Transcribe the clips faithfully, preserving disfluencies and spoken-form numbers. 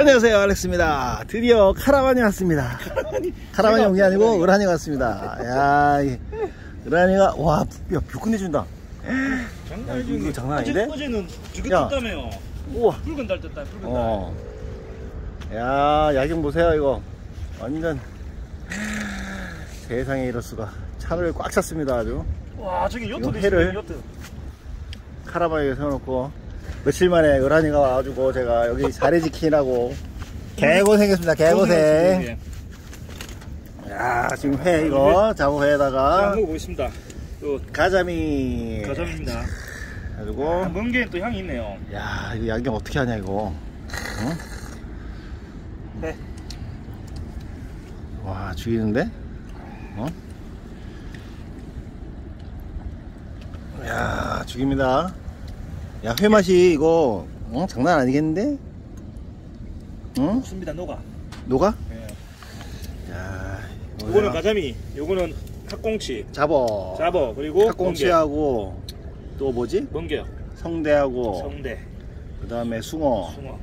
안녕하세요, 알렉스입니다. 드디어 카라반이 왔습니다. 카라반이 온 게 아니고 으라니 왔습니다. 야, 이 으라니가 와, 야, 뷰 끝내준다. 장난 이거, 이거 장난 아닌데? 어제, 어제는 저게 떴다며요. 우와, 붉은 달 떴다, 붉은 달. 어. 야, 야경 보세요, 이거. 완전 세상에 이럴 수가. 차를 꽉 찼습니다, 아주. 와, 저기 요트도 이거 회를 있어요, 요트. 카라반에 세워놓고 며칠 만에 으라니가 와가지고 제가 여기 자리 지키라고 개고생했습니다. 개고생. 야, 지금 회 이거 자고회에다가 먹어보겠습니다. 또 가자미 가자미입니다. 그리고 멍게에 또 향이 있네요. 야, 이거 야경 어떻게 하냐 이거. 응? 네. 와, 죽이는데? 어? 야, 죽입니다. 야, 회 맛이 이거 어? 장난 아니겠는데? 응? 좋습니다, 녹아. 녹아? 네. 야, 요거는 가자미, 요거는 학꽁치, 잡어. 잡어, 그리고 학꽁치하고 또 뭐지? 멍게, 성대하고 성대, 그 다음에 숭어. 숭어.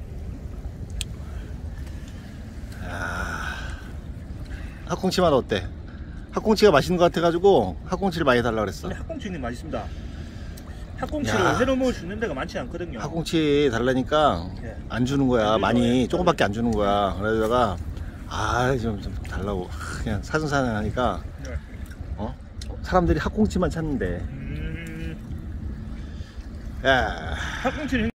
야, 학꽁치 맛 어때? 학꽁치가 맛있는 것 같아가지고 학꽁치를 많이 달라고 그랬어. 근데 학꽁치는 맛있습니다. 학꽁치를 야. 회로 먹을 수 있는 데가 많지 않거든요. 학꽁치 달라니까 네. 안 주는 거야. 안 많이 주죠. 조금밖에 안 주는 거야. 그러다가 아, 좀, 좀 달라고 그냥 사준사는 하니까 네. 어? 사람들이 학꽁치만 찾는데. 음, 야. 학꽁치는